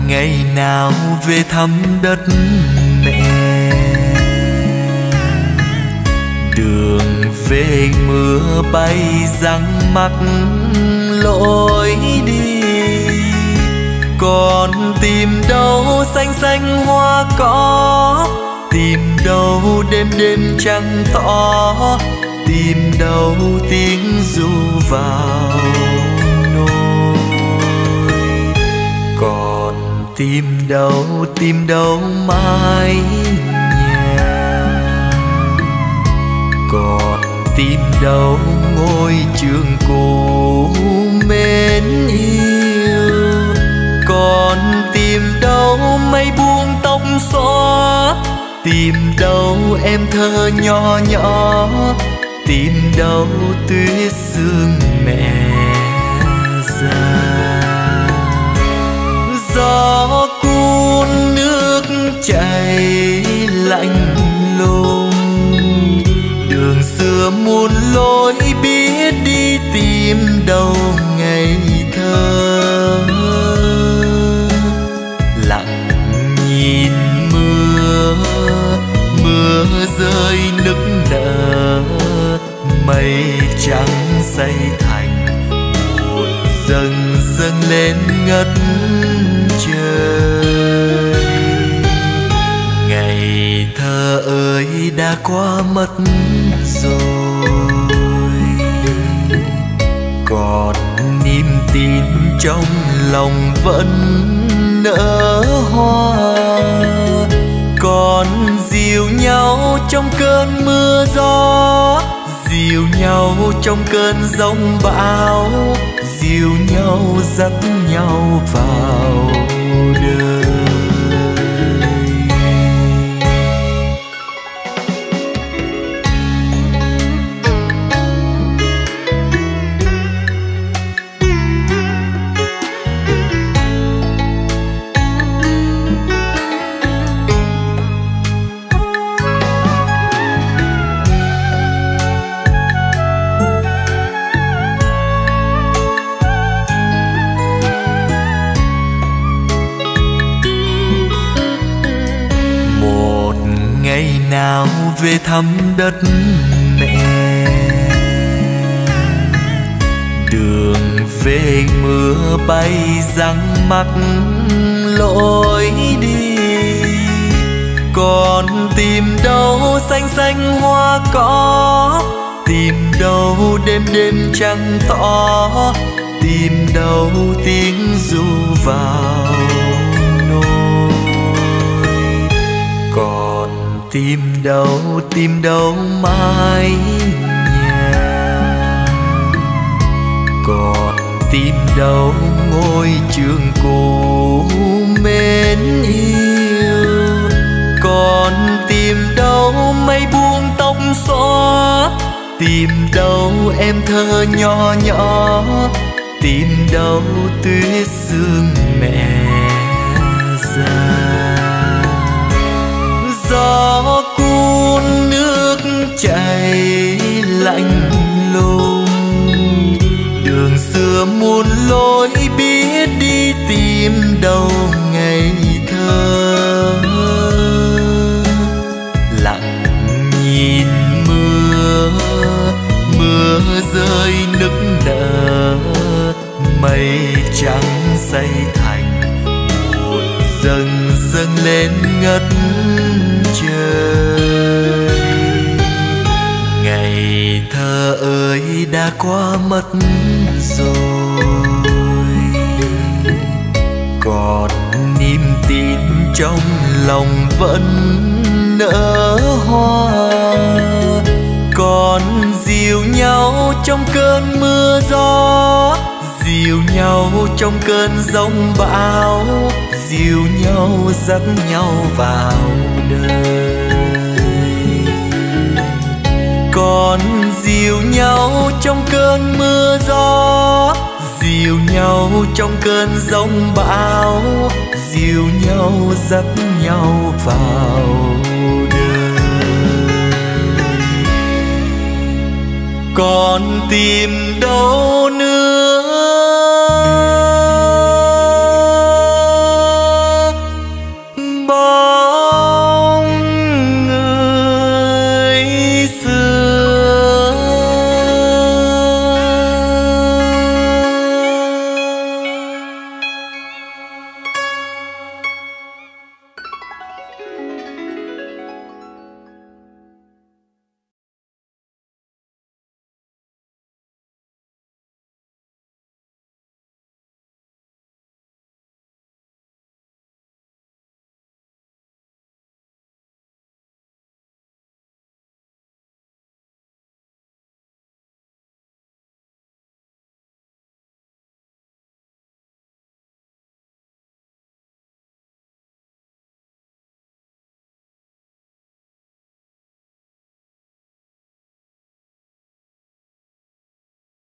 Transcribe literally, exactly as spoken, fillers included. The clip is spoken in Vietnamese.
ngày nào về thăm đất mẹ, đường về mưa bay răng mắc lối đi. Còn tìm đâu xanh xanh hoa cỏ, tìm đâu đêm đêm trăng tỏ, tìm đâu tiếng ru vào nôi. Còn tìm đâu, tìm đâu mái nhà, còn tìm đâu ngôi trường cũ mến yêu. Còn tìm đâu mây buông tóc xóa, tìm đâu em thơ nhỏ nhỏ, tìm đâu tuyết sương mẹ già. Gió cuốn nước chảy lạnh lùng, đường xưa muôn lối biết đi tìm đâu ngày thơ. Lặng nhìn mưa, mưa rơi nức nở, mây trắng xây thành buồn dâng dâng lên ngất trời. Ngày thơ ơi đã qua mất rồi, còn niềm tin trong lòng vẫn nở hoa. Còn dìu nhau trong cơn mưa gió, dìu nhau trong cơn giông bão, dìu nhau dắt nhau vào đời. Ngày nào về thăm đất mẹ, đường về mưa bay răng mắc lối đi. Còn tìm đâu xanh xanh hoa cỏ, tìm đâu đêm đêm trăng tỏ, tìm đâu tiếng ru vào nôi. Còn tìm đâu, tìm đâu mái nhà, còn tìm đâu ngôi trường cũ mến yêu. Còn tìm đâu mây buông tóc xóa, tìm đâu em thơ nhỏ nhỏ, tìm đâu tuyết sương mẹ già. Gió cuốn nước chảy lạnh lùng, đường xưa muôn lối biết đi tìm đâu ngày thơ. Lặng nhìn mưa, mưa rơi nức nở, mây trắng xây thành buồn dâng dâng lên ngất trời. Ngày thơ ơi đã qua mất rồi, còn niềm tin trong lòng vẫn nở hoa. Còn dìu nhau trong cơn mưa gió, dìu nhau trong cơn giông bão, dìu nhau dắt nhau vào đời. Còn dìu nhau trong cơn mưa gió, dìu nhau trong cơn giông bão, dìu nhau dắt nhau vào đời. Còn tìm đâu nữa